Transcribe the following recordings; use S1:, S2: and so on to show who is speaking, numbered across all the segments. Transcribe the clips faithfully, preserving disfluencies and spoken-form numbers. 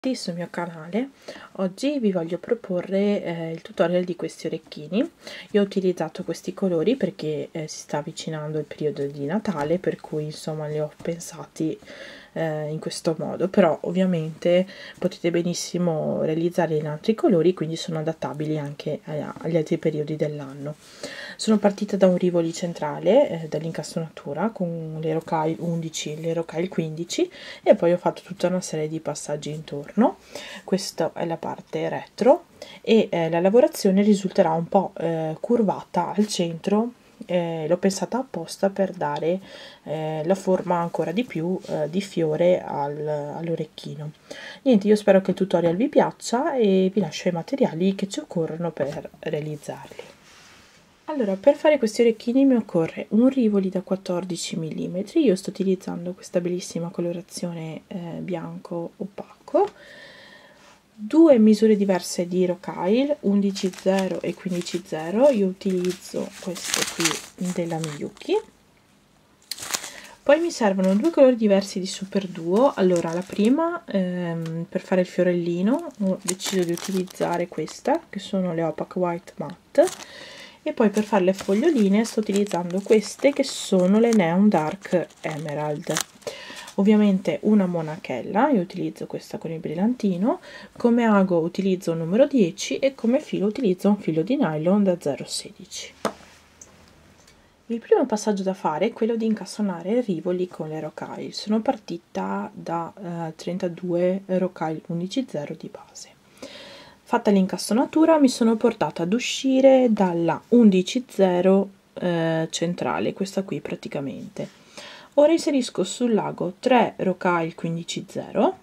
S1: Sul mio canale. Oggi vi voglio proporre eh, il tutorial di questi orecchini. Io ho utilizzato questi colori perché eh, si sta avvicinando il periodo di Natale, per cui insomma li ho pensati eh, in questo modo, però ovviamente potete benissimo realizzarli in altri colori, quindi sono adattabili anche a, agli altri periodi dell'anno. Sono partita da un Rivoli centrale eh, dall'incastonatura con le rocaille undici e le rocaille quindici e poi ho fatto tutta una serie di passaggi intorno. Questa è la parte retro e eh, la lavorazione risulterà un po' eh, curvata al centro. Eh, l'ho pensata apposta per dare eh, la forma ancora di più eh, di fiore al, all'orecchino. Niente, io spero che il tutorial vi piaccia e vi lascio i materiali che ci occorrono per realizzarli. Allora, per fare questi orecchini mi occorre un Rivoli da quattordici millimetri. Io sto utilizzando questa bellissima colorazione eh, bianco opaco, due misure diverse di rocaille, undici zero e quindici zero. Io utilizzo queste qui della Miyuki. Poi mi servono due colori diversi di Super Duo. Allora, la prima, ehm, per fare il fiorellino, ho deciso di utilizzare questa, che sono le Opaque White Matte. E poi per fare le foglioline sto utilizzando queste, che sono le Neon Dark Emerald. Ovviamente una monachella, io utilizzo questa con il brillantino. Come ago utilizzo un numero dieci e come filo utilizzo un filo di nylon da zero virgola sedici. Il primo passaggio da fare è quello di incastonare i rivoli con le rocaille. Sono partita da eh, trentadue rocaille undici zero di base. Fatta l'incastonatura mi sono portata ad uscire dalla undici zero eh, centrale, questa qui praticamente. Ora inserisco sul lago tre rocaille quindici zero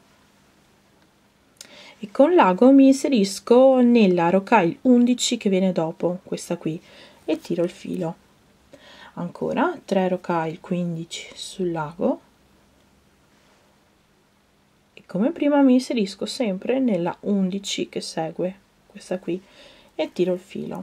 S1: e con l'ago mi inserisco nella rocaille undici che viene dopo, questa qui, e tiro il filo. Ancora tre rocaille quindici sul lago e come prima mi inserisco sempre nella undici che segue, questa qui, e tiro il filo.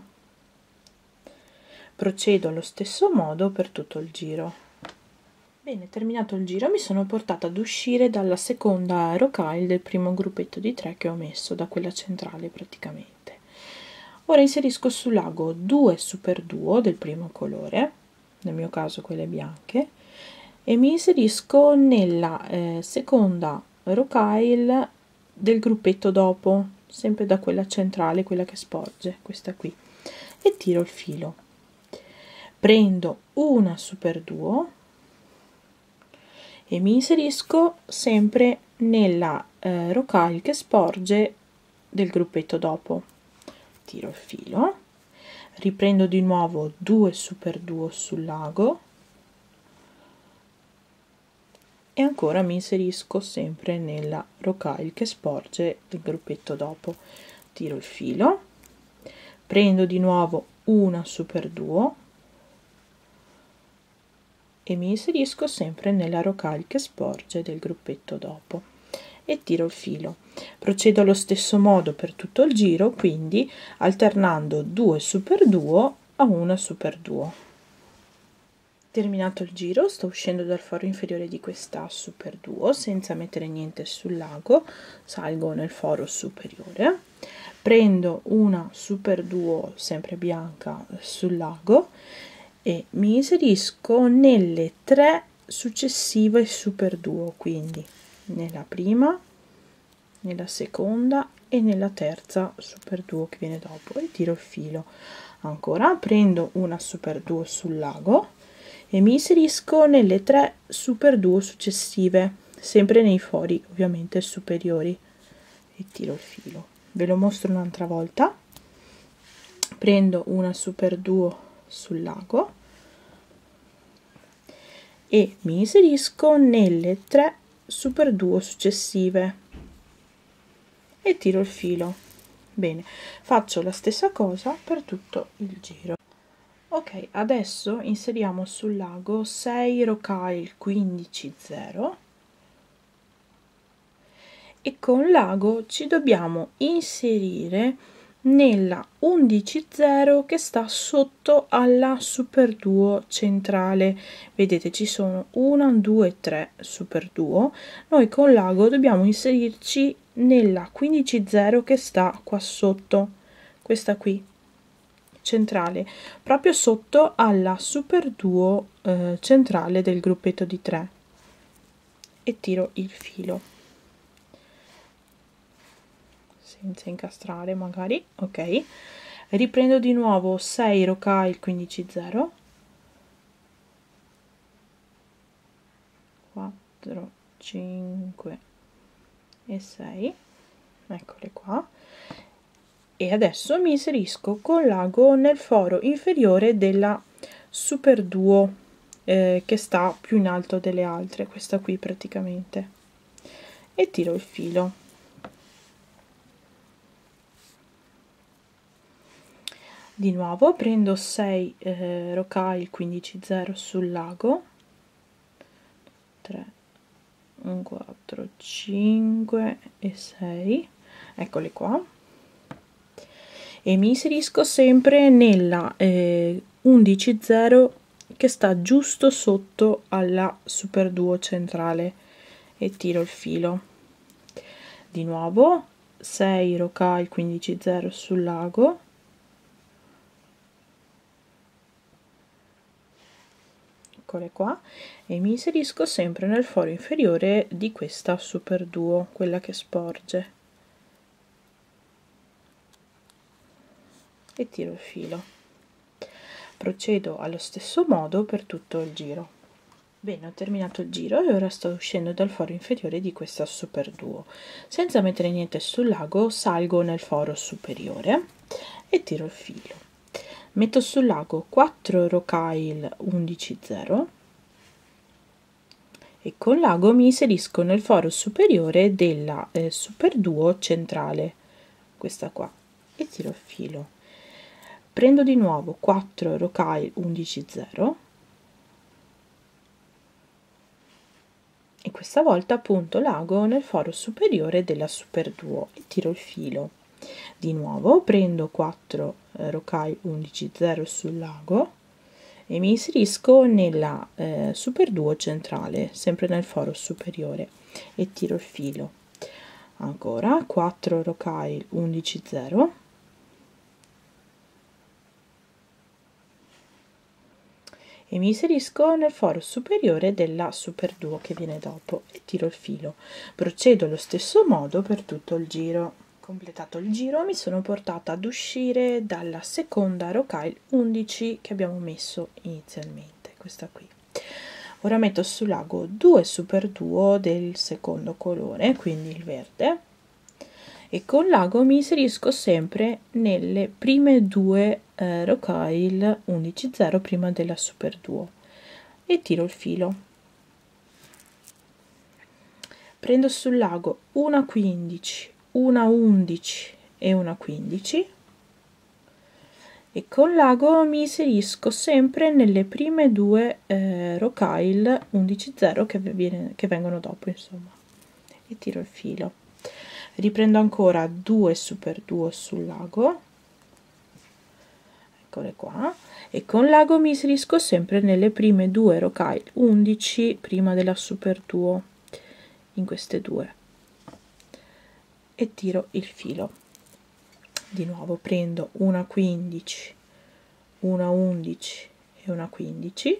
S1: Procedo allo stesso modo per tutto il giro. Bene, terminato il giro mi sono portata ad uscire dalla seconda rocaille del primo gruppetto di tre che ho messo, da quella centrale praticamente. Ora inserisco sul lago due Super Duo del primo colore, nel mio caso quelle bianche, e mi inserisco nella eh, seconda rocaille del gruppetto dopo, sempre da quella centrale, quella che sporge, questa qui, e tiro il filo. Prendo una Super Duo e mi inserisco sempre nella eh, rocaille che sporge del gruppetto dopo, tiro il filo, riprendo di nuovo due Super Duo sul lago e ancora mi inserisco sempre nella rocaille che sporge del gruppetto dopo, tiro il filo, prendo di nuovo una Super Duo e mi inserisco sempre nella rocaille che sporge del gruppetto dopo e tiro il filo. Procedo allo stesso modo per tutto il giro, quindi alternando due Super Duo a una Super Duo. Terminato il giro, sto uscendo dal foro inferiore di questa Super Duo senza mettere niente sul lago, salgo nel foro superiore, prendo una Super Duo sempre bianca sul lago e mi inserisco nelle tre successive Super Duo, quindi nella prima, nella seconda e nella terza Super Duo che viene dopo e tiro il filo. Ancora prendo una Super Duo sul lago e mi inserisco nelle tre Super Duo successive, sempre nei fori ovviamente superiori, e tiro il filo. Ve lo mostro un'altra volta. Prendo una Super Duo sul lago e mi inserisco nelle tre Super Duo successive e tiro il filo. Bene, faccio la stessa cosa per tutto il giro. Ok, adesso inseriamo sul lago sei rocaille quindici zero e con l'ago ci dobbiamo inserire nella undici zero che sta sotto alla superduo centrale. Vedete, ci sono uno, due, tre superduo. Noi con l'ago dobbiamo inserirci nella quindici zero che sta qua sotto, questa qui centrale, proprio sotto alla superduo eh, centrale del gruppetto di tre, e tiro il filo senza incastrare magari. Ok, riprendo di nuovo sei rocai il quindici zero, quattro, cinque e sei, eccole qua, e adesso mi inserisco con l'ago nel foro inferiore della superduo eh, che sta più in alto delle altre, questa qui praticamente, e tiro il filo. Di nuovo prendo sei eh, rocai il quindici zero sul lago, tre, quattro, cinque e sei, eccole qua, e mi inserisco sempre nella eh, undici zero che sta giusto sotto alla superduo centrale, e tiro il filo. Di nuovo sei rocai il quindici zero sul lago, eccole qua, e mi inserisco sempre nel foro inferiore di questa superduo, quella che sporge, e tiro il filo. Procedo allo stesso modo per tutto il giro. Bene, ho terminato il giro e ora sto uscendo dal foro inferiore di questa superduo. Senza mettere niente sul lago, salgo nel foro superiore e tiro il filo. Metto sul lago quattro rocai il undici zero e con l'ago mi inserisco nel foro superiore della eh, superduo centrale, questa qua, e tiro il filo. Prendo di nuovo quattro rocai undici zero e questa volta punto l'ago nel foro superiore della superduo e tiro il filo. Di nuovo prendo quattro eh, rocai undici zero sul lago e mi inserisco nella eh, superduo centrale, sempre nel foro superiore, e tiro il filo. Ancora quattro rocai undici zero e mi inserisco nel foro superiore della superduo che viene dopo e tiro il filo. Procedo allo stesso modo per tutto il giro. Completato il giro mi sono portata ad uscire dalla seconda rocai undici che abbiamo messo inizialmente, questa qui. Ora metto sul lago due superduo del secondo colore, quindi il verde, e con l'ago mi inserisco sempre nelle prime due eh, rocai undici zero prima della superduo e tiro il filo. Prendo sul lago una quindici, una undici e una quindici e con l'ago mi inserisco sempre nelle prime due eh, rocai undici zero che, viene, che vengono dopo, insomma, e tiro il filo. Riprendo ancora due superduo sul lago, eccole qua, e con l'ago mi inserisco sempre nelle prime due rocai undici prima della superduo, in queste due, e tiro il filo. Di nuovo prendo una quindici, una undici e una quindici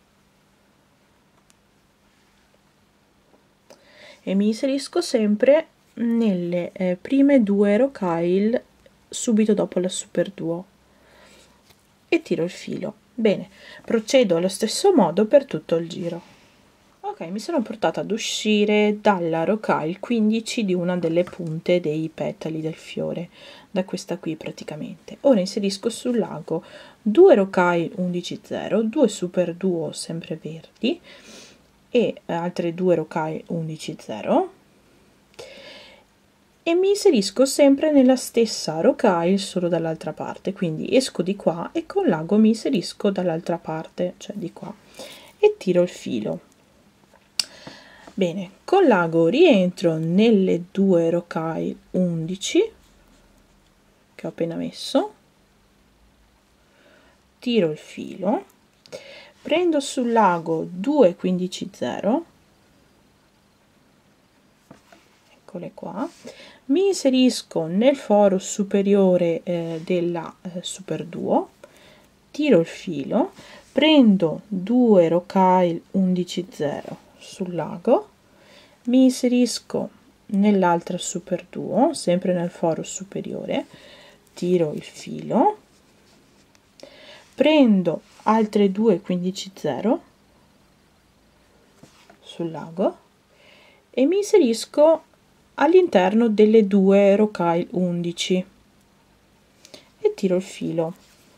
S1: e mi inserisco sempre nelle eh, prime due rocai subito dopo la superduo e tiro il filo. Bene, procedo allo stesso modo per tutto il giro. Ok, mi sono portata ad uscire dalla rocai quindici di una delle punte dei petali del fiore, da questa qui praticamente. Ora inserisco sul lago due rocai undici zero, due superduo sempre verdi e altre due rocai undici zero e mi inserisco sempre nella stessa rocai solo dall'altra parte, quindi esco di qua e con l'ago mi inserisco dall'altra parte, cioè di qua, e tiro il filo. Bene, con l'ago rientro nelle due rocai undici che ho appena messo, tiro il filo, prendo sul lago due quindici zero, eccole qua, mi inserisco nel foro superiore eh, della eh, Superduo, tiro il filo, prendo due Rockail undici zero sul lago, mi inserisco nell'altra Superduo, sempre nel foro superiore, tiro il filo, prendo altre due quindici zero sul lago e mi inserisco all'interno delle due Rockail undici e tiro il filo.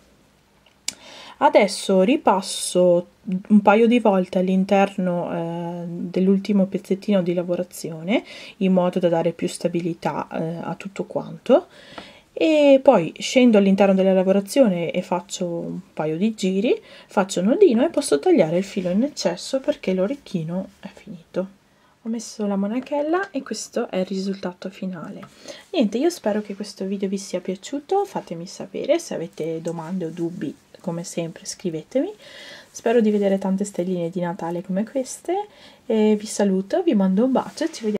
S1: Adesso ripasso un paio di volte all'interno eh, dell'ultimo pezzettino di lavorazione in modo da dare più stabilità eh, a tutto quanto, e poi scendo all'interno della lavorazione e faccio un paio di giri, faccio un nodino e posso tagliare il filo in eccesso perché l'orecchino è finito. Ho messo la monachella e questo è il risultato finale. Niente, io spero che questo video vi sia piaciuto, fatemi sapere se avete domande o dubbi, come sempre scrivetemi. Spero di vedere tante stelline di Natale come queste e vi saluto, vi mando un bacio e ci vediamo